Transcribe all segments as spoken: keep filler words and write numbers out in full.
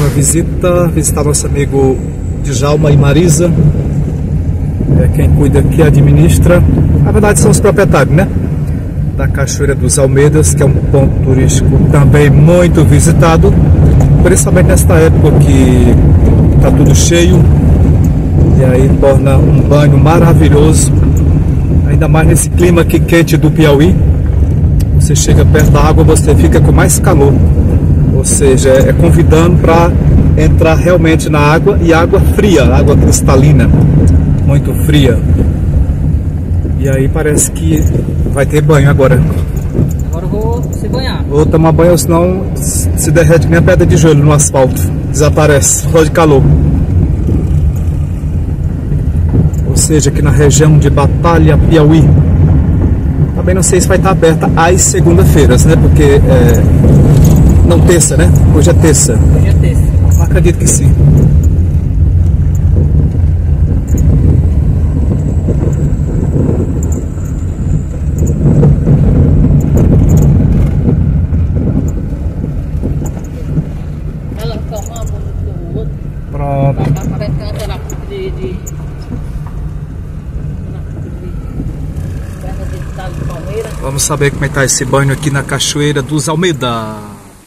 uma visita, visitar nosso amigo Djalma e Marisa. É quem cuida aqui, administra. Na verdade são os proprietários, né? Da Cachoeira dos Almeidas, que é um ponto turístico também muito visitado, principalmente nesta época que está tudo cheio, e aí torna um banho maravilhoso, ainda mais nesse clima aqui quente do Piauí. Você chega perto da água, você fica com mais calor, ou seja, é convidando para entrar realmente na água, e água fria, água cristalina, muito fria. E aí parece que vai ter banho agora. Agora eu vou se banhar. Vou tomar banho, senão se derrete que nem a pedra de joelho no asfalto. Desaparece, só de calor. Ou seja, aqui na região de Batalha, Piauí. Também não sei se vai estar aberta às segunda-feiras, né? Porque é... não, terça, né? Hoje é terça. Hoje é terça. Não acredito que sim. Pronto. De, de... Vamos saber como é que tá esse banho aqui na Cachoeira dos Almeida.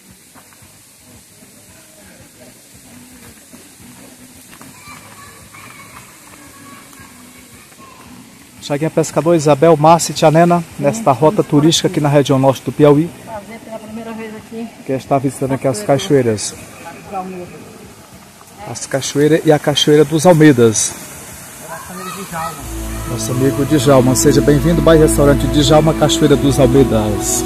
Chaguinha Pescador, Isabel, Márcia e Tia Nena, nesta rota turística aqui na região norte do Piauí. Fazer pela primeira vez aqui. Que está visitando aqui as cachoeiras. As cachoeiras e a Cachoeira dos Almeidas. Nosso amigo Djalma, seja bem-vindo, bairro restaurante Djalma, Cachoeira dos Almeidas.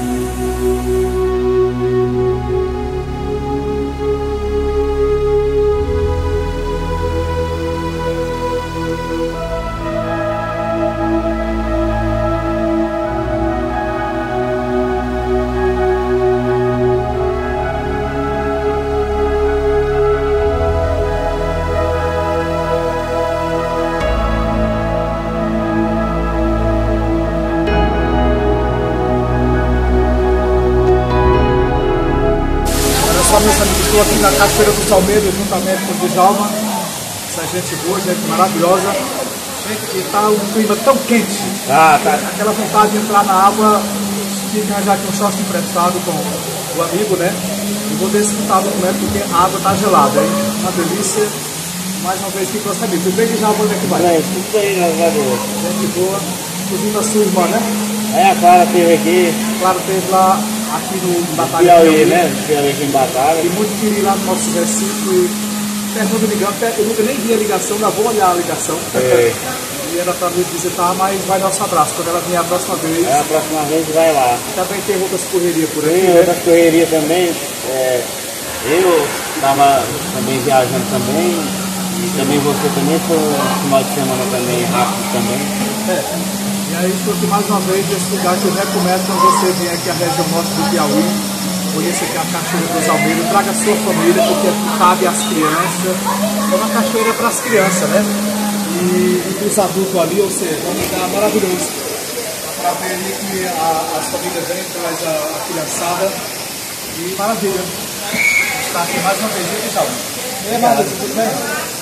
Meus amigos, estou aqui na Cachoeira dos Almeidas, juntamente com o Djalma. Essa gente boa, gente maravilhosa. Gente, que está um clima tão quente. Ah, tá. Aquela vontade de entrar na água, tive que arranjar aqui um short emprestado com o amigo, né? E vou desfrutar do momento porque a água está gelada, hein? Uma delícia. Mais uma vez aqui com o nosso amigo. Tudo bem, Djalma? Onde é que vai? É, tudo bem, graças a Deus. Gente boa. Inclusive a sua irmã, né? É, a Clara teve aqui. Claro, teve lá aqui no Batalha Piauí, Piauí, né? Piauí aqui em Batalha. E muito querido lá no nosso Recife. E pergunta ligando, eu nunca nem vi a ligação, ainda vou olhar a ligação. É. E era para nos visitar, mas vai nosso abraço. Quando ela vier a próxima vez. É, a próxima vez vai lá. Também tem outras correrias por aí. Tem né? outras correrias também. É, eu estava também viajando também. E também você também foi um final de semana também, rápido também. É. E aí estou aqui mais uma vez nesse lugar que eu recomendo quando você vier aqui à região norte do Piauí, conheça aqui a Cachoeira dos Almeidas, traga a sua família, porque aqui cabe as crianças, é uma cachoeira para as crianças, né? E, e para os adultos ali, ou seja, é um lugar maravilhoso. Para ver ali que a, as famílias vêm, traz a, a criançada, e maravilha. Está aqui mais uma vez, viu, Djalma? E aí, Marisa, tudo bem?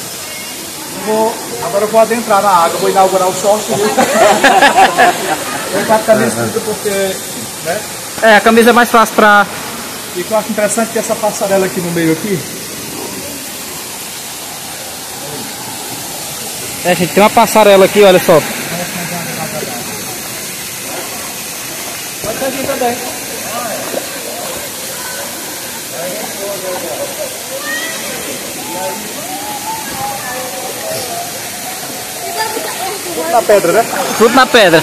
Vou, agora eu vou adentrar na água, vou inaugurar o short. Vou estar com a camisa porque, né? É, a camisa é mais fácil pra... E o que eu acho interessante é que essa passarela aqui no meio aqui. É, gente, tem uma passarela aqui, olha só. Pode ser aqui também. Tudo na pedra, né? Tudo na pedra.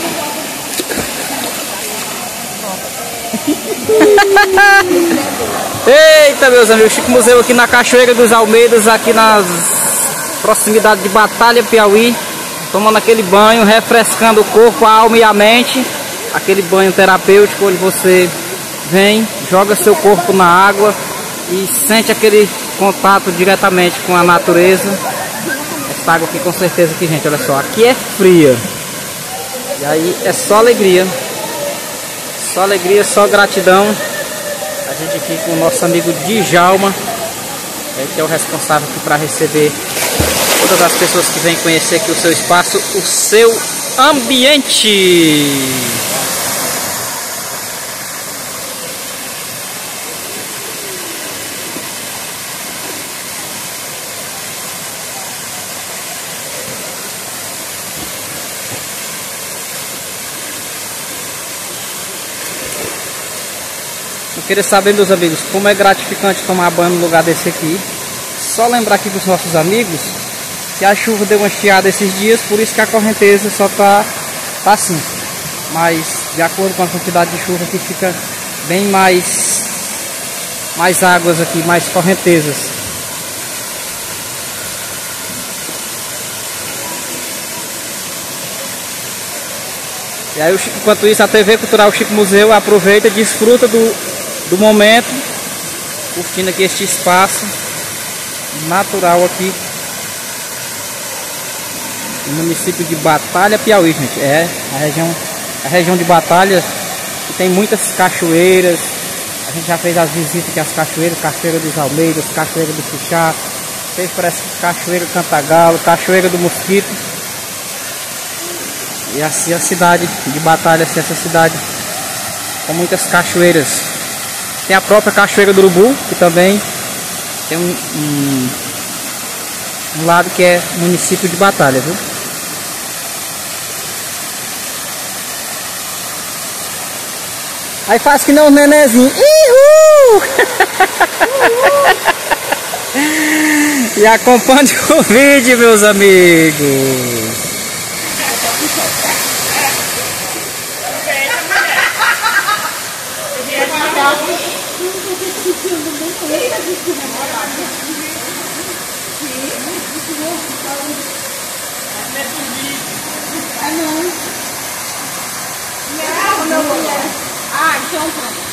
Eita, meus amigos, Chico Museu aqui na Cachoeira dos Almeidas, aqui nas proximidades de Batalha, Piauí, tomando aquele banho, refrescando o corpo, a alma e a mente, aquele banho terapêutico onde você vem, joga seu corpo na água e sente aquele contato diretamente com a natureza. Essa água aqui com certeza que, gente, olha só, aqui é fria. E aí é só alegria. Só alegria, só gratidão. A gente aqui com o nosso amigo Djalma. Ele que é o responsável aqui para receber todas as pessoas que vêm conhecer aqui o seu espaço, o seu ambiente. Eu queria saber, meus amigos, como é gratificante tomar banho no lugar desse aqui. Só lembrar aqui dos nossos amigos que a chuva deu uma estiada esses dias, por isso que a correnteza só tá, tá assim. Mas de acordo com a quantidade de chuva aqui fica bem mais, mais águas aqui, mais correntezas. E aí, enquanto isso, a T V Cultural Chico Museu aproveita e desfruta do do momento, curtindo aqui este espaço natural aqui no município de Batalha, Piauí, gente. É a região, a região de Batalha, que tem muitas cachoeiras. A gente já fez as visitas aqui às cachoeiras, Cachoeira dos Almeidas, Cachoeira do Xuxá, fez parece Cachoeira do Cantagalo, Cachoeira do Mosquito. E assim a cidade de Batalha, assim, essa cidade com muitas cachoeiras. Tem a própria Cachoeira do Urubu, que também tem um, um, um lado que é município de Batalha, viu? Aí faz que não os nenezinhos. Uhul! E acompanhe o vídeo, meus amigos. Ah, não. Ah, então pronto.